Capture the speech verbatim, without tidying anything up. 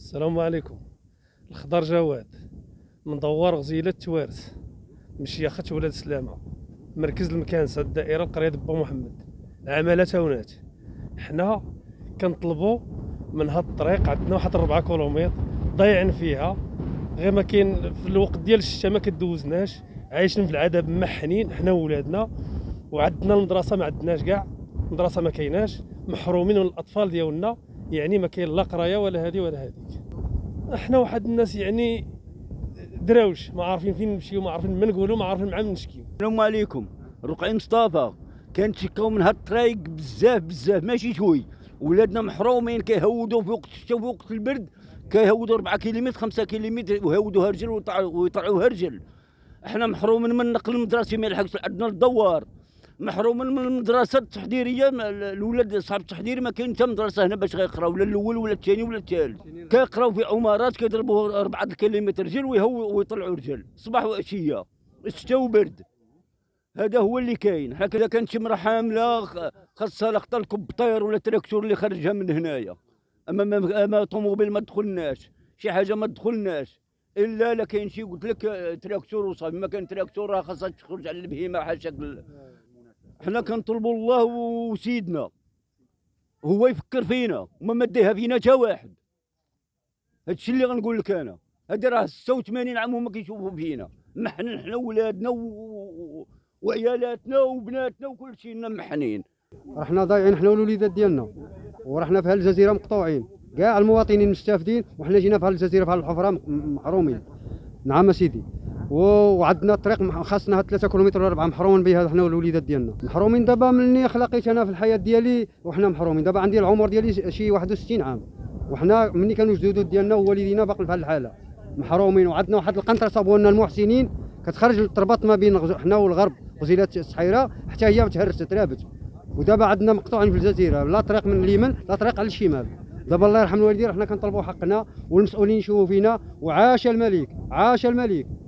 السلام عليكم. الخضر جواد من دوار غزيلة توارس، مشيخة ولاد سلامة، مركز المكانسة، الدائرة القرية با محمد، عمالة تاونات. حنا كنطلبوا من هاد الطريق، عندنا واحد ربعة كيلومتر ضايعين فيها، غير ما كاين في الوقت ديال الشتا ما كدوزناش، عايشين في العذاب محنين حنا وولادنا. وعندنا المدرسة ما عندناش كاع، المدرسة ما كايناش، محرومين من الأطفال ديالنا، يعني ما كاين لا قرايه ولا هذه ولا هذيك. احنا واحد الناس يعني دراوش، ما عارفين فين نمشيو، ما عارفين ما نقولوا، ما عارفين مع من نشكيو. السلام عليكم. رقعي مصطفى. كنتشكاو من هاد الطريق بزاف بزاف ماشي شوي، ولادنا محرومين، كيهودوا في وقت الشتا وفي وقت البرد، كيهودوا أربعة كيلومتر خمسة كيلومتر ويهودوها رجل ويطلعوها رجل. احنا محرومين من النقل المدرسي، ما يلحقش عندنا الدوار، محرومين من المدرسه التحضيريه. الولاد صحاب التحضيري ما كاين حتى مدرسه هنا باش غيقراو، لا الاول ولا الثاني ولا الثالث، كيقراو في عمارات كيضربوا أربعة الكيلومتر رجل ويطلعوا رجل صباح وعشيه، الشتا وبرد. هذا هو اللي كاين. حنا كذا كانت شمره حامله خاصها لقطه الكبطير ولا التراكتور اللي خرجها من هنايا، اما ما اما طوموبيل ما دخلناش، شي حاجه ما دخلناش، الا لا كاين شي قلت لك تراكتور وصافي. ما كان تراكتور راه خاصها تخرج على البهيمه حاشاك. حنا كنطلبوا الله وسيدنا هو يفكر فينا وما مديها فينا حتى واحد. هادشي اللي غنقول لك انا. هادي راه ستة وثمانين عام هما كيشوفوا فينا، محنين حنا ولادنا و... وعيالاتنا وبناتنا وكل شيء محنين. رحنا ضايعين حنا والوليدات ديالنا، ورحنا في هالجزيره مقطوعين، كاع المواطنين مستافدين، وحنا جينا في هالجزيره في هالحفره محرومين. نعم سيدي. وعندنا الطريق خاصنا ثلاثة كيلومتر ولا أربعة، محرومين بها حنا والوليدات ديالنا. محرومين دابا مني خلقيت انا في الحياه ديالي وحنا محرومين. دابا عندي العمر ديالي شي واحد وستين عام، وحنا مني كانوا جدود ديالنا ووالدينا باقي في هذه الحاله محرومين. وعندنا واحد القنطره صابوا لنا المحسنين كتخرج التربط ما بين حنا والغرب، غزيله الصحيره حتى هي تهرست رابت. ودابا عندنا مقطوعين في الجزيره، لا طريق من اليمين لا طريق على الشمال. دابا الله يرحم الوالدين حنا كنطلبوا حقنا والمسؤولين يشوفوا فينا. وعاش الملك، عاش الملك.